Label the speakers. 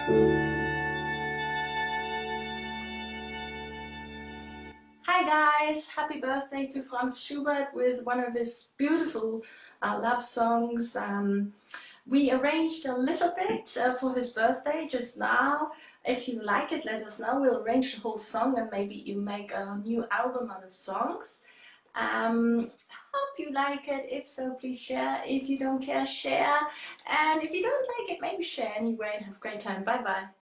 Speaker 1: Hi guys, happy birthday to Franz Schubert with one of his beautiful love songs. We arranged a little bit for his birthday just now. If you like it, let us know. We'll arrange the whole song and maybe you make a new album out of songs. Hope you like it. If so, please share. If you don't care, share. And if you don't like it, maybe share anyway and have a great time. Bye bye.